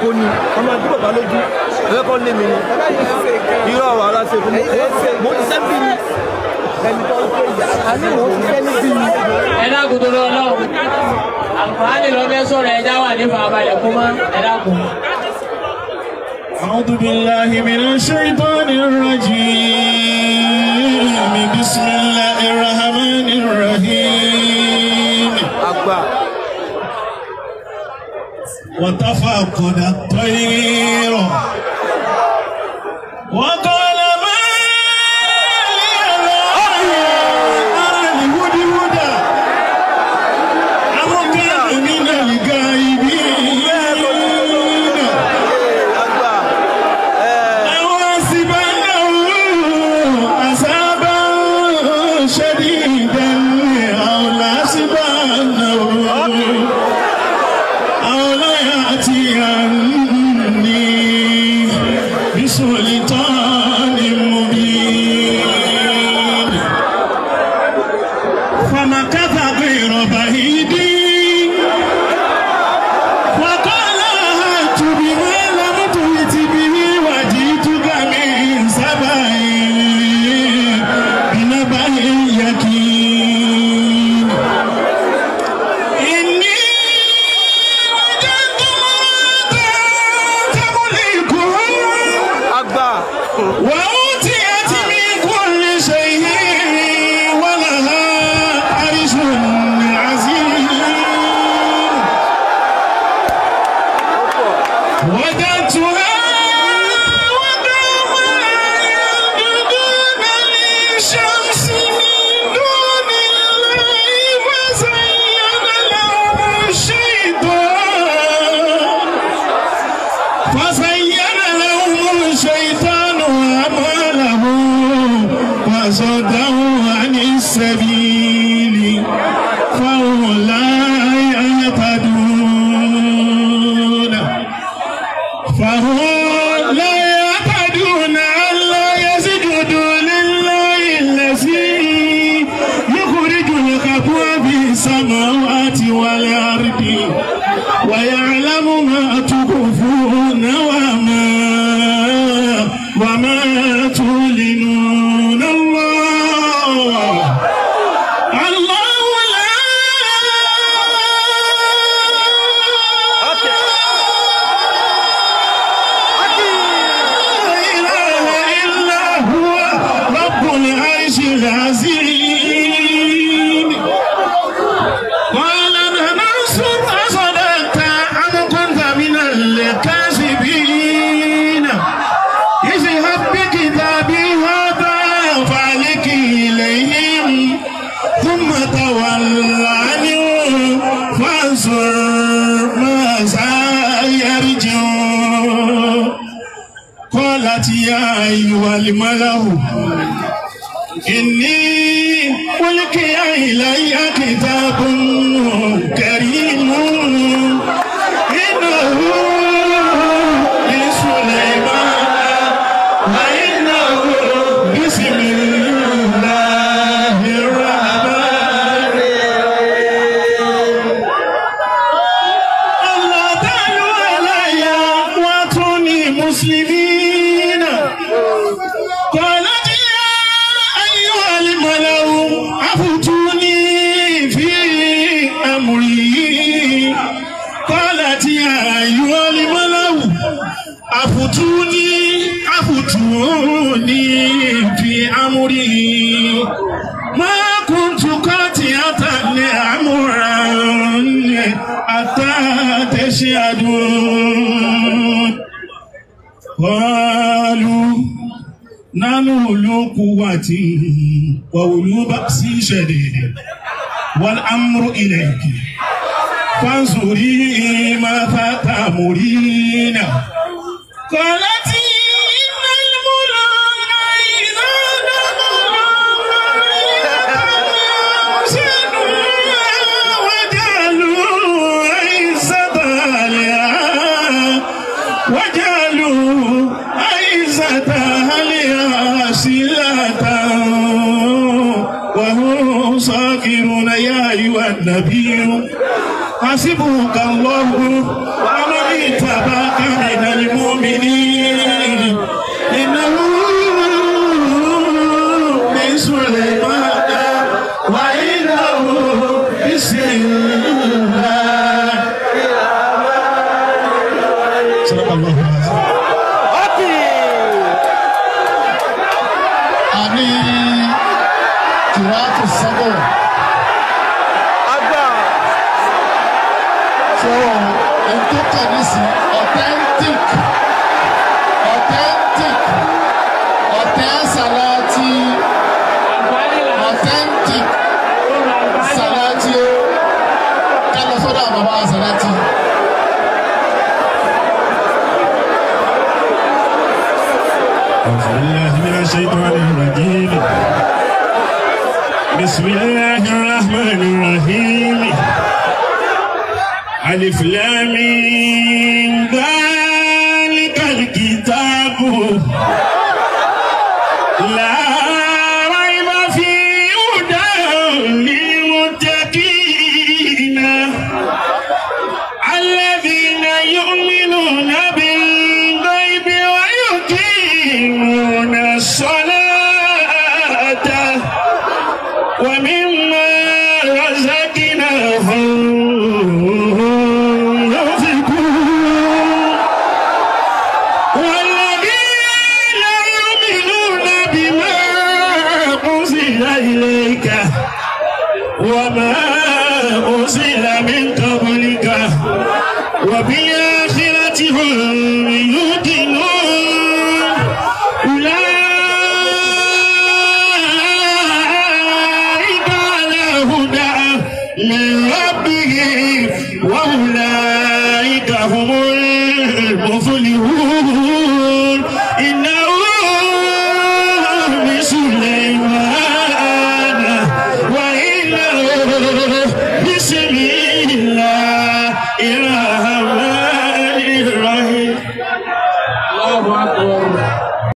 jókòó ni ọmọ àdúgbò bá lójú ẹ̀rọ kan lé mi ni irọ́ ọ̀rọ̀ aláṣẹ fún mi mo ti sẹ́ńtì ni ẹni tó ń pè é àní mo ti sẹ́ńtì ni. ẹ dákun tó lọ lọ́wọ́ àǹfààní lọ bẹ́ sọ̀rọ̀ ẹja wà ní fàbalẹ̀ kó mọ́ ẹ dákun. أعوذ بالله من الشيطان الرجيم بسم الله الرحمن الرحيم وتفقد الطير وقال ما لي لا أرى الهدهد أم كان من الغائبين أو حسب أنه عذابا شديدا أو لا حسب أنه أو لا يأتيني بسلطان مبين فمكث غير بعيد وقال هات بما لم تحط به وجئتك من سبأ بنبأ يقين إني وجدت امرأة تملكهم وأوتيت من كل شيء ولها عرش عظيم وجدتها وقومها يسجدون للشمس من دون الله فزين لهم الشيطان أعمالهم وصدهم عن السبيل فهم لا يهتدون ألا يسجدوا لله الذي يخرج الخبء في السماوات والأرض ويعلم ما تخفون وما تعلنون الله لا إله إلا هو رب العرش العظيم قال ننصر أصدقت أم كنت من الكاذبين اذهب بكتابي هذا فألق إليهم ثم تول عنهم فانظر ماذا يرجعون قالت يا أيها الملأ إني ألقي إلي كتاب كريم إنه من سليمان وإنه بسم الله الرحمن الرحيم الله تعالوا علي وأتوني مسلمين قالت يا أيها الملأ أفتوني في أمري قالت يا أيها الملأ أفتوني في أمري ما كنت قاطعة أمرا حتى تشهدون قالوا نحن أولو قوة وأولو بأس شديد والأمر إليك فانظري ماذا تأمرين قالت إن الملوك إذا وجعلوا عزة أهلها سلة وهم صاغرون يا أيها النبي حسبك الله ومن اتبعك من المؤمنين إنه من سليمان وإنه بسم الله صدق الله العظيم. Ani Kiratu Sabo. So, in Tokanisi, authentic salati, authentic salati, kala soda baba salati. أعوذ بالله من الشيطان الرجيم. بسم الله الرحمن الرحيم. ألف لام ميم ذلك الكتاب لا ريب فيه هدى للمتقين الذين يؤمنون بالغيب ويقيمون الصلاة ومما رزقناهم ينفقون والذين يؤمنون بما أنزل إليك وما أنزل من قبلك وبالآخرة هم يوقنون أولئك على هدى من ربهم وأولئك هم المفلحون إنه من سليمان وإنه بسم الله